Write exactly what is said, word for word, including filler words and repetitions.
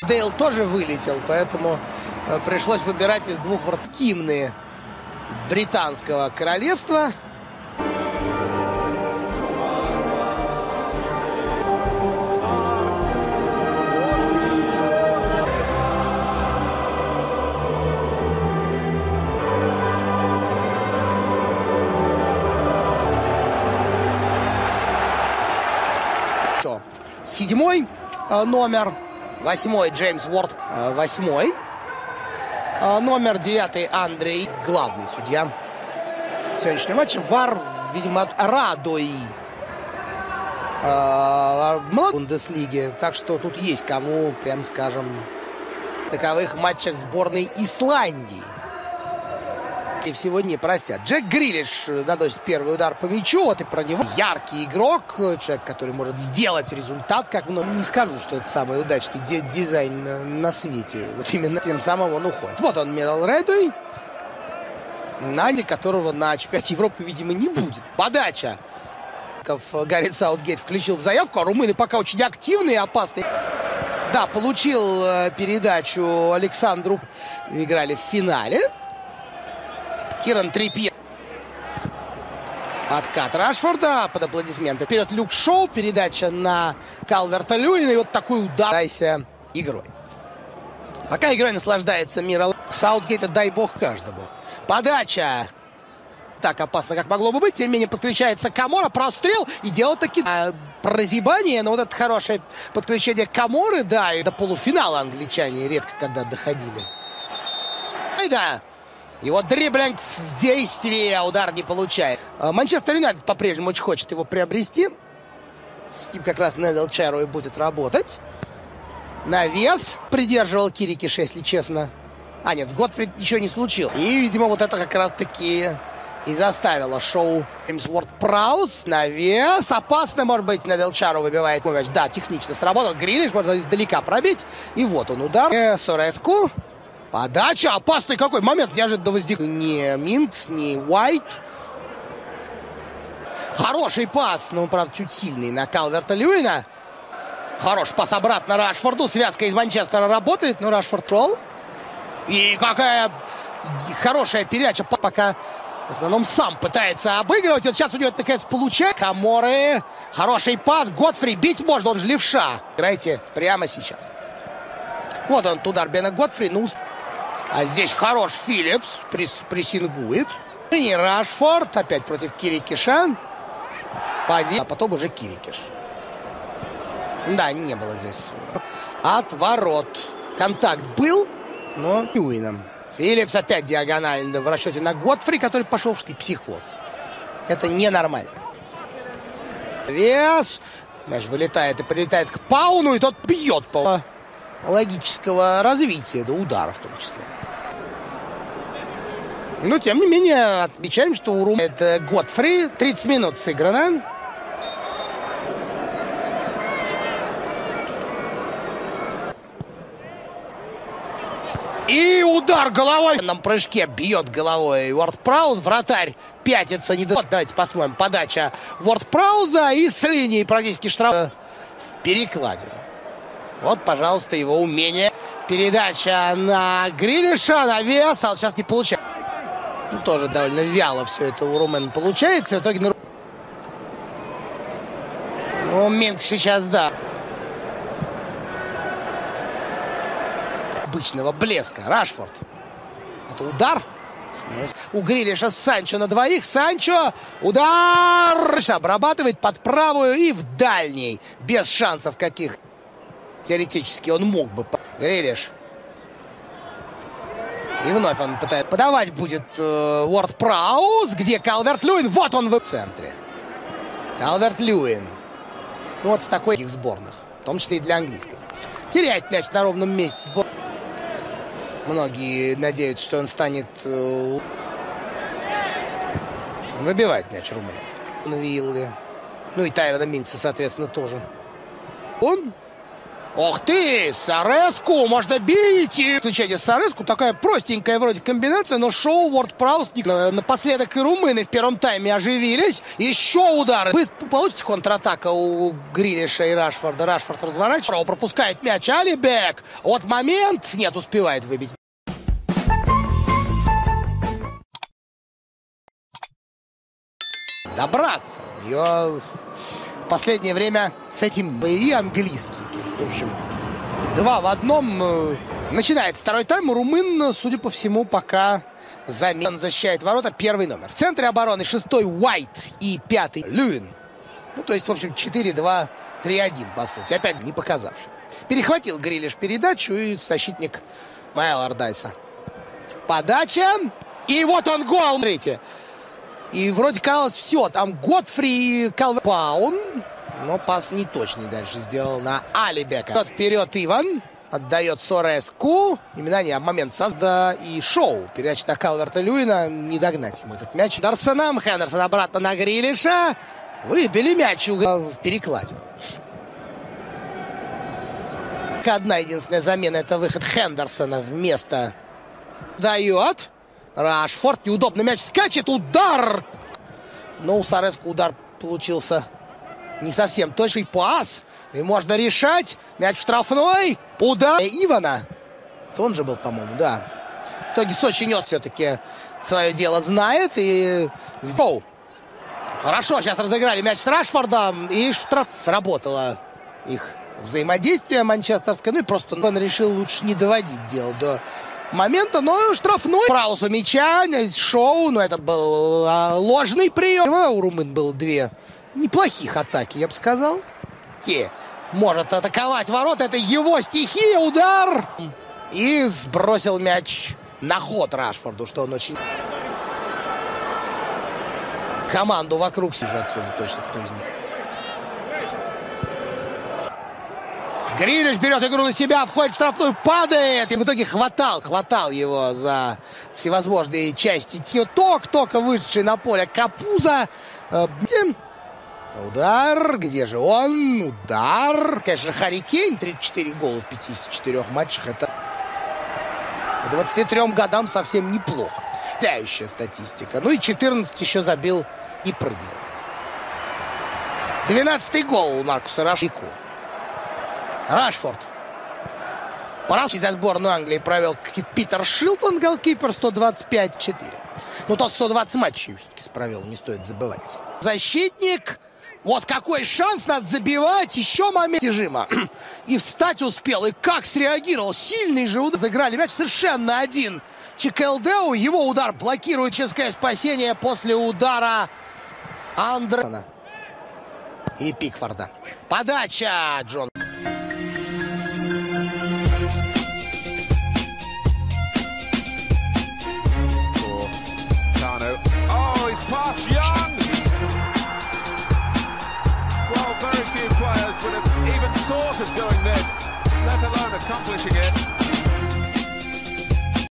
Дейл тоже вылетел, поэтому пришлось выбирать из двух вратарей. Гимны британского королевства. Седьмой номер, восьмой Джеймс Уорд, восьмой номер, девятый Андрей, главный судья сегодняшнего матча. Вар, видимо, Радой в Бундеслиге, так что тут есть кому, прям скажем, в таковых матчах сборной Исландии. И всего не простят. Джек Грилиш наносит первый удар по мячу. Вот и про него. Яркий игрок. Человек, который может сделать результат. Как, ну, не скажу, что это самый удачный дизайн на, на свете. Вот именно тем самым он уходит. Вот он, Мирал Редуй. На которого на чемпионате Европы, видимо, не будет. Подача. Гаррет Саутгейт включил в заявку. А румыны пока очень активные и опасные. Да, получил передачу Александру. Играли в финале. Киран Трипье. Откат Рашфорда под аплодисменты. Вперед Люк Шоу. Передача на Калверта-Льюина. И вот такой удар. Дайся игрой. Пока игрой наслаждается Мирал Саутгейта, дай бог каждому. Подача. Так опасно, как могло бы быть. Тем не менее подключается Камора. Прострел. И дело таки а, прозябание. Но вот это хорошее подключение Каморы. Да, и до полуфинала англичане редко когда доходили. И да. И вот дриблинг в действии, а удар не получает. Манчестер Юнайтед по-прежнему очень хочет его приобрести. Тип как раз Недел Чаруи будет работать. Навес придерживал Кирикиш, если честно. А нет, в Готфрид ничего не случилось. И, видимо, вот это как раз-таки и заставило шоу. Джеймс Уорд-Праус. Навес. Опасно, может быть, Недел Чару выбивает мяч. Да, технично сработал. Грилиш можно издалека пробить. И вот он удар. Сореску. Подача. Опасный какой момент. Неожиданно возник. Не Минкс, не Уайт. Хороший пас. Ну, правда, чуть сильный на Калверта-Льюина. Хороший пас обратно Рашфорду. Связка из Манчестера работает. Но Рашфорд шел. И какая хорошая передача. Пока в основном сам пытается обыгрывать. Вот сейчас у него, наконец, получается. Каморы. Хороший пас. Готфри. Бить можно. Он же левша. Играйте прямо сейчас. Вот он, удар Бена Готфри. Ну, а здесь хорош Филлипс, пресс, прессингует. И не Рашфорд, опять против Кирикиша. Поди, а потом уже Кирикиш. Да, не было здесь. Отворот. Контакт был, но Льюином. Филлипс опять диагонально в расчете на Готфри, который пошел в психоз. Это ненормально. Вес. Мяч вылетает и прилетает к Пауну, и тот бьет по логического развития, до удара в том числе. Но, тем не менее, отмечаем, что у Рум... Это Готфри. тридцать минут сыграно. И удар головой. В данном прыжке бьет головой Уорд-Праус. Вратарь пятится. Не... Вот, давайте посмотрим. Подача Уорд-Прауза и с линии практически штраф в перекладину. Вот, пожалуйста, его умение. Передача на Грилиша, на вес. А вот сейчас не получается. Ну, тоже довольно вяло все это у румын получается. В итоге на... Ну, Минкс сейчас, да. Обычного блеска. Рашфорд. Это удар. У Грилиша Санчо на двоих. Санчо. Удар. Обрабатывает под правую и в дальний. Без шансов каких. Теоретически он мог бы. Грилиш. И вновь он пытается подавать будет э, Уорд-Праус. Где Калверт-Льюин? Вот он в центре. Калверт-Льюин. Ну вот в такой их сборных. В том числе и для английских. Теряет мяч на ровном месте. Многие надеются, что он станет... Э, выбивает мяч румын. Виллы. Ну и Тайрона Минкса, соответственно, тоже. Он... Ох ты, Сареску, можно бить! И включение Сареску, такая простенькая вроде комбинация, но шоу Ворд Праус. Напоследок и румыны в первом тайме оживились. Еще удары. Получится контратака у Грилиша и Рашфорда. Рашфорд разворачивает, пропускает мяч. Алибек. Вот момент. Нет, успевает выбить. Добраться. Ее в последнее время с этим и английский. В общем, два в одном. Начинается второй тайм. Румын, судя по всему, пока замен защищает ворота. Первый номер. В центре обороны шестой Уайт и пятый Люин. Ну, то есть, в общем, четыре два три один, по сути. Опять не показавший. Перехватил Грилиш передачу и защитник Маэл Ардайса. Подача. И вот он гол. Смотрите. И вроде казалось все. Там Готфри и Калверпаун. Но пас неточный дальше сделал на Алибека. Тот вперед Иван. Отдает Сореску. Именно не, а момент созда и шоу. Передача на Калверта-Льюина. Не догнать ему этот мяч. Дарсоном. Хендерсон обратно на Грилиша. Выбили мяч в перекладину. Одна единственная замена. Это выход Хендерсона вместо... Дает. Рашфорд. Неудобно мяч скачет. Удар. Но у Сареску удар получился не совсем точный. Пас. И можно решать. Мяч в штрафной. Удар Ивана. То он же был, по-моему, да. В итоге Сочи нес все-таки свое дело, знает. И... Оу. Хорошо, сейчас разыграли мяч с Рашфордом. И штраф сработало их взаимодействие манчестерское. Ну и просто он решил лучше не доводить дело до момента. Но штрафной. Праус у мяча. Шоу. Но это был а, ложный прием. У румын было две неплохих атаки, я бы сказал. Те может атаковать ворота. Это его стихия. Удар. И сбросил мяч на ход Рашфорду, что он очень... Команду вокруг себя отсюда точно кто из них. Грилиш берет игру на себя, входит в штрафную, падает. И в итоге хватал, хватал его за всевозможные части. Ток, только вышедший на поле Капуза. Удар. Где же он? Удар. Конечно, Харри Кейн. тридцать четыре гола в пятидесяти четырёх матчах. Это к двадцати трём годам совсем неплохо. Впечатляющая статистика. Ну и четырнадцать еще забил и прыгнул. двенадцатый гол у Маркуса Рашфорда. Рашфорд. Раз за сборную Англии провел Питер Шилтон, голкипер, сто двадцать пять четыре. Ну, тот сто двадцать матчей все-таки провел, не стоит забывать. Защитник. Вот какой шанс, надо забивать. Еще момент жима. И встать успел. И как среагировал. Сильный же удар. Заграли мяч совершенно один. Чикелдеу. Его удар блокирует чешское спасение после удара Андерсона и Пикфорда. Подача Джон. Would have even thought of doing this, let alone accomplishing it.